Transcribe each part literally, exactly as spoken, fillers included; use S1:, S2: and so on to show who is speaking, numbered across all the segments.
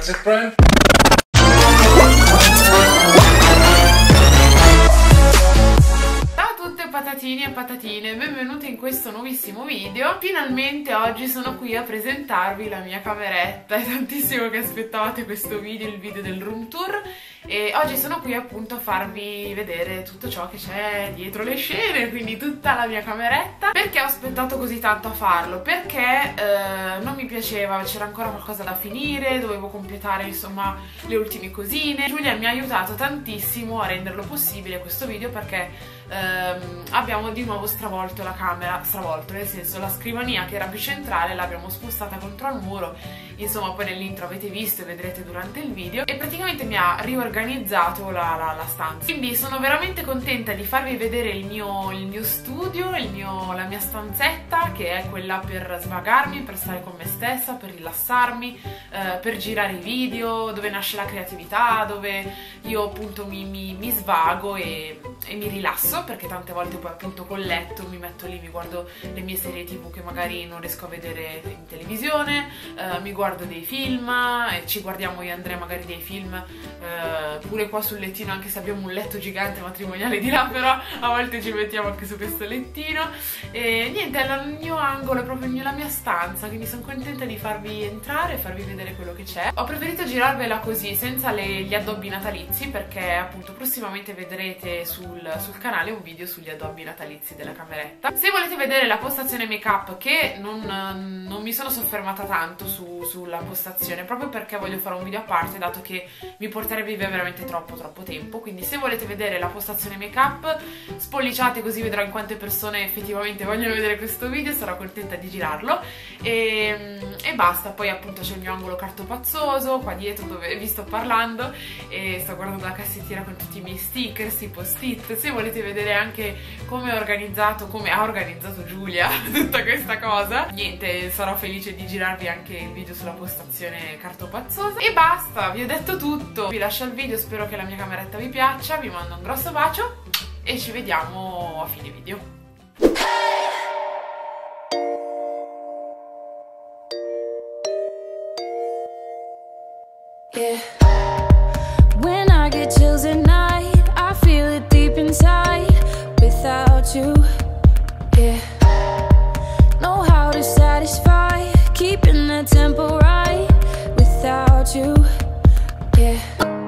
S1: Is it Brian?
S2: Patatini e patatine, benvenuti in questo nuovissimo video. Finalmente oggi sono qui a presentarvi la mia cameretta. È tantissimo che aspettavate questo video, il video del room tour, e oggi sono qui appunto a farvi vedere tutto ciò che c'è dietro le scene, quindi tutta la mia cameretta. Perché ho aspettato così tanto a farlo? Perché eh, non mi piaceva, c'era ancora qualcosa da finire, dovevo completare insomma le ultime cosine. Giulia mi ha aiutato tantissimo a renderlo possibile questo video, perché ehm, abbiamo di nuovo stravolto la camera, stravolto nel senso la scrivania che era più centrale l'abbiamo spostata contro al muro, insomma poi nell'intro avete visto e vedrete durante il video, e praticamente mi ha riorganizzato la, la, la stanza. Quindi sono veramente contenta di farvi vedere il mio, il mio studio, il mio, la mia stanzetta, che è quella per svagarmi, per stare con me stessa, per rilassarmi, eh, per girare i video, dove nasce la creatività, dove io appunto mi, mi, mi svago e, e mi rilasso, perché tante volte poi appunto col letto mi metto lì, mi guardo le mie serie tv che magari non riesco a vedere in televisione, eh, mi guardo dei film, e ci guardiamo io e Andrea magari dei film eh, pure qua sul lettino, anche se abbiamo un letto gigante matrimoniale di là, però a volte ci mettiamo anche su questo lettino. E niente, è il mio angolo, è proprio la mia stanza, quindi sono contenta di farvi entrare e farvi vedere quello che c'è. Ho preferito girarvela così, senza le, gli addobbi natalizi, perché appunto prossimamente vedrete sul, sul canale un video sugli addobbi natalizi della cameretta. Se volete vedere la postazione make up, che non, non mi sono soffermata tanto su, sulla postazione, proprio perché voglio fare un video a parte, dato che mi porterebbe via veramente troppo troppo tempo. Quindi se volete vedere la postazione make up, spolliciate, così vedrò in quante persone effettivamente vogliono vedere questo video, sarò contenta di girarlo. E, e basta. Poi appunto c'è il mio angolo cartopazzoso qua dietro, dove vi sto parlando e sto guardando la cassettiera con tutti i miei stickers, i post-it. Se volete vedere anche come ho organizzato, come ha organizzato Giulia tutta questa cosa, niente, sarò felice di girarvi anche il video sulla postazione cartopazzosa. E basta, vi ho detto tutto, vi lascio il video, spero che la mia cameretta vi piaccia, vi mando un grosso bacio e ci vediamo a fine video.
S3: Yeah. When I get chills at night, I feel it deep inside. Without you, yeah. Know how to satisfy, keeping the tempo right. Without you, yeah.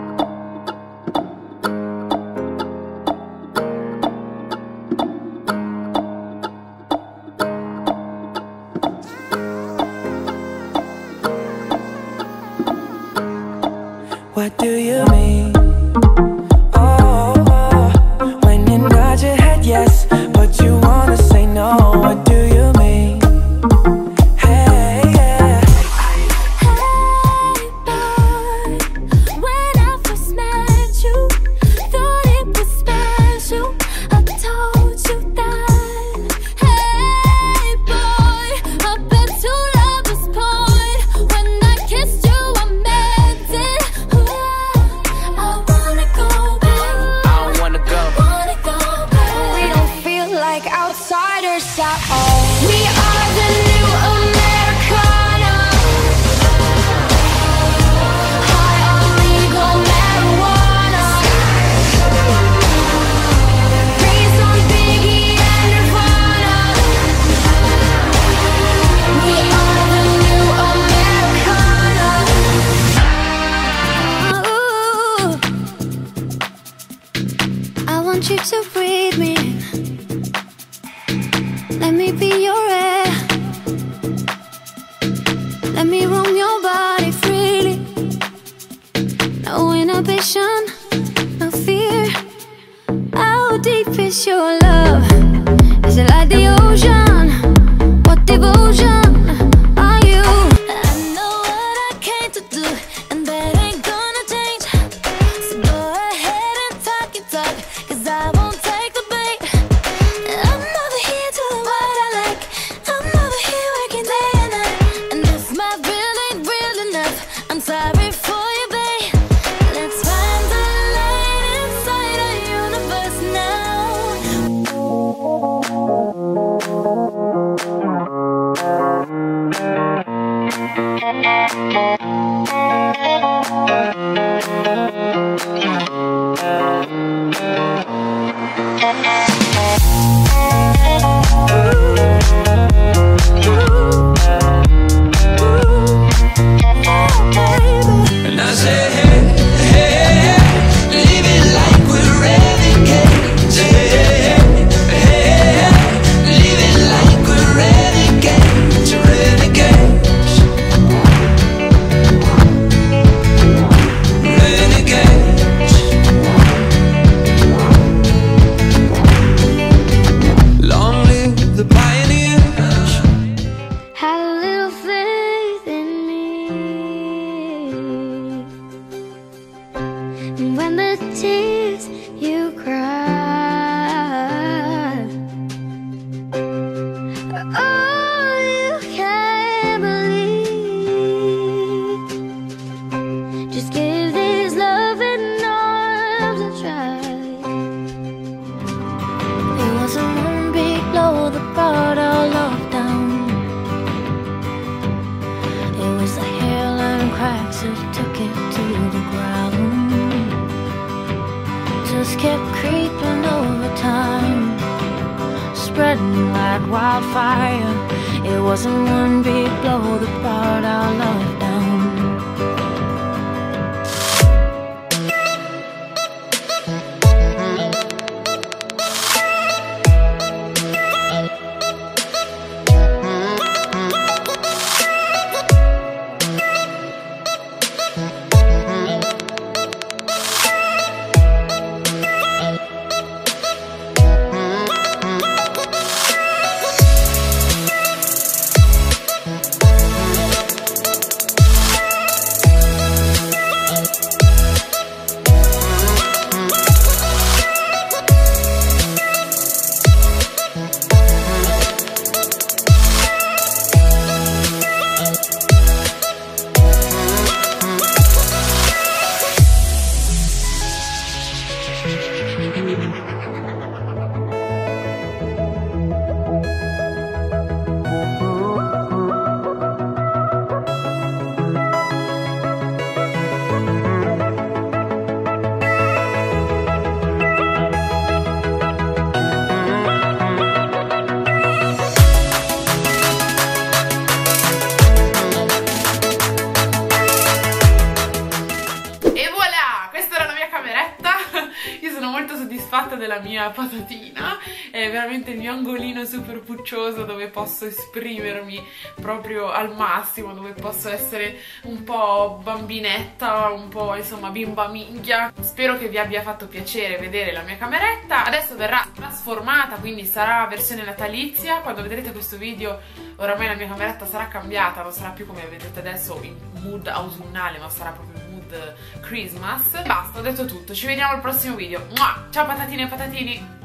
S3: What do you mean? Oh, oh, when you nod your head yes, but you wanna say no. What do you mean? Hey, yeah. Hey, boy, when I first met you, thought it was special. I told you that. Hey, boy, I bet to lover's point. When I kissed you, I meant it. I wanna go back. I don't wanna go. Wanna go back. We don't feel like outsiders at all. We are the new Americana. High on legal marijuana. Raised on Biggie and Nirvana. We are the new Americana. Ooh. I want you to breathe me in. Let me be your air. Let me roam your body freely. No inhibition, no fear. How deep is your love? Is it like the ocean? What devotion are you? I know what I came to do, and that ain't gonna change. So go ahead and talk your talk, 'cause I won't take the bait. I'm over here doing what I like. I'm over here working day and night. And if my real ain't real enough, I'm sorry for you, babe. Let's find the light inside our universe now.
S1: When the tears you cry, oh, you can't believe. Just give these loving arms a try. It wasn't one big blow that brought our love down. It was the hairline cracks that took it to the ground. Just kept creeping over time, spreading like wildfire. It wasn't one big blow that brought our love down.
S2: soddisfatta della mia patatina, è veramente il mio angolino super puccioso dove posso esprimermi proprio al massimo, dove posso essere un po' bambinetta, un po' insomma bimba minchia. Spero che vi abbia fatto piacere vedere la mia cameretta. Adesso verrà trasformata, quindi sarà versione natalizia. Quando vedrete questo video oramai la mia cameretta sarà cambiata, non sarà più come vedete adesso in mood autunnale, ma sarà proprio in mood Christmas. Basta, ho detto tutto, ci vediamo al prossimo video. Ciao patatine e patatini!